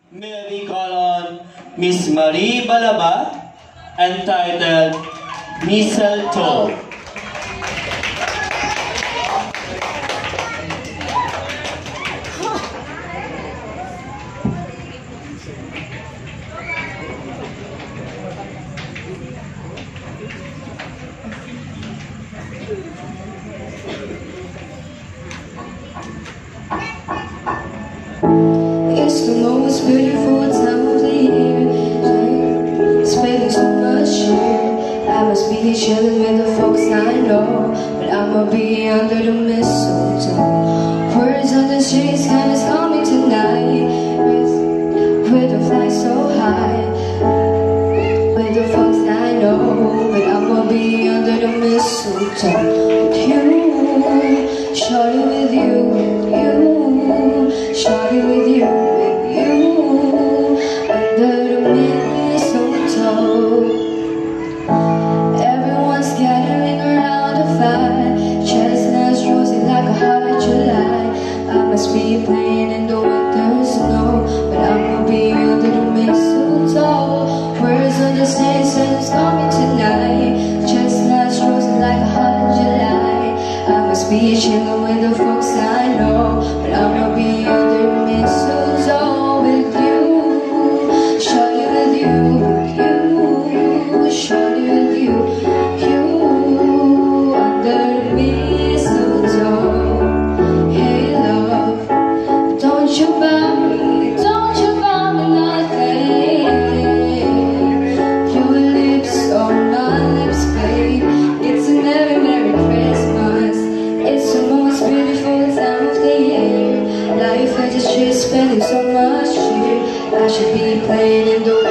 May we call on Miss Marie Balaba, entitled Mistletoe. It's the most beautiful time of the year. Spending so much cheer. I must be chilling with the folks I know, but I'ma be under the mistletoe. Words on the streets kinda call me tonight. With a fly so high, with the folks I know, but I'ma be under the mistletoe. With you, shorty, with you, shorty, with you, under the mistletoe. Everyone's gathering around the fire, chestnuts roasting like a hot July. I must be playing in the winter snow, but I'ma be under the mistletoe. Words on the stations call me tonight. Chestnuts roasting like a hot July. I must be chilling with the folks I know, but I'ma be under the mistletoe with you, shorty, with you, shorty, with you, under the mistletoe. Hey love, don't you buy me nothing. Your lips on my lips, babe. It's a very Merry Christmas. It's the most beautiful time of the year. Life I just spending so much cheer. I should be playing in the